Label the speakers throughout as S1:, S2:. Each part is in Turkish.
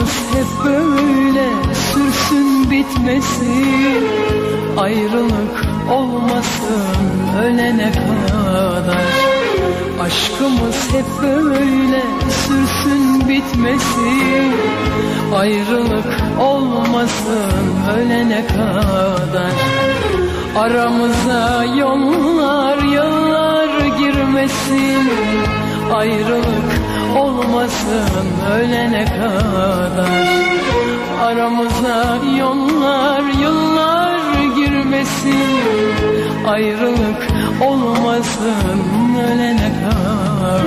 S1: Aşkımız hep böyle sürsün bitmesin, ayrılık olmasın ölene kadar. Aşkımız hep böyle sürsün bitmesin, ayrılık olmasın ölene kadar. Aramıza yollar yıllar girmesin, ayrılık olmasın ölene kadar. Aramıza yollar yıllar girmesin, ayrılık olmasın ölene kadar.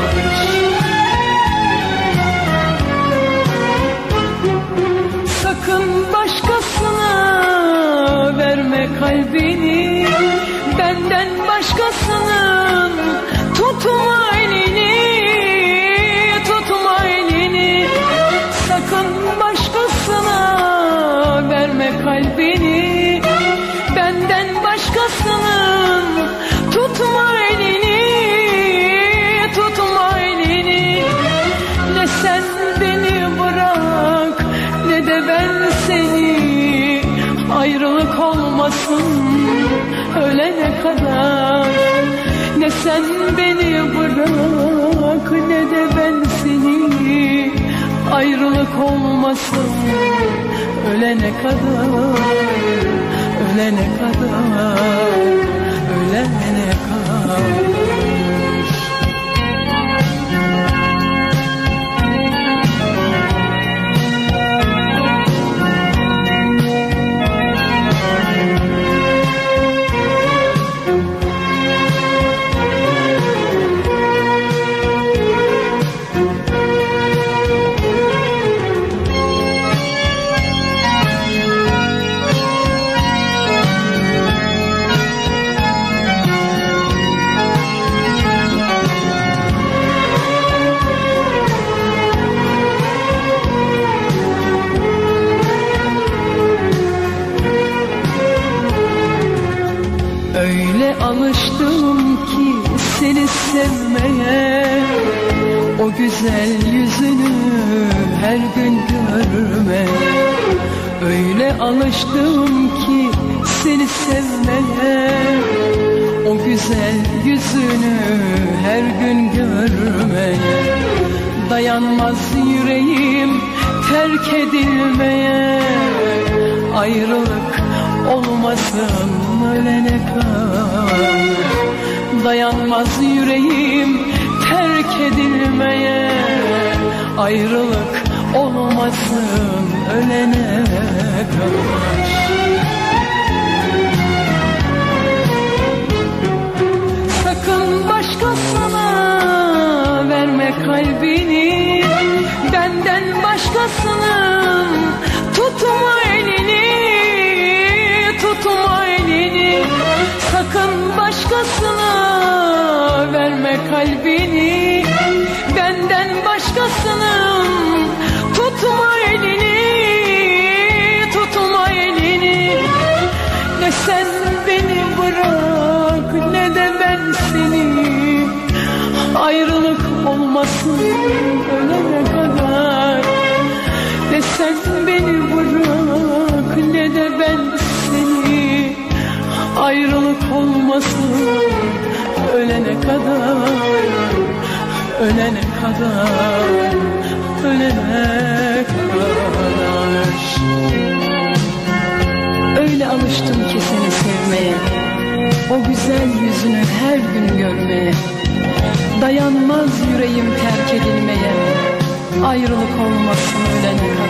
S1: Sakın başkasına verme kalbini, benden başkasının tutma elini, tutma elini. Sakın başkasına verme kalbini, benden başkasının tutma elini, tutma elini. Ne sen beni bırak ne de ben seni, ayrılık olmasın ölene kadar. Ne sen beni bırak ne de ben seni, ayrılık olmasın ölene kadar, ölene kadar, ölene kadar. Öyle alıştım ki seni sevmeye, o güzel yüzünü her gün görmeye. Öyle alıştım ki seni sevmeye, o güzel yüzünü her gün görmeye. Dayanmaz yüreğim terk edilmeye, ayrılık olmasın ölene kadar. Dayanmaz yüreğim terk edilmeye, ayrılık olmasın ölene kadar. Sakın başkasına verme kalbini, benden başkasının tutma elini, tutma elini. Sakın başkasına verme kalbini, benden başkasının tutma elini, tutma elini. Ne sen beni bırak ne de ben seni, ayrılık olmasın ölene kadar. Ne sen beni bırak ne de ben seni, ayrılık olmasın ölene kadar, ölene kadar, ölene kadar. Öyle alıştım ki seni sevmeye, o güzel yüzünü her gün görmeye. Dayanmaz yüreğim terk edilmeye, ayrılık olmasın ölene kadar.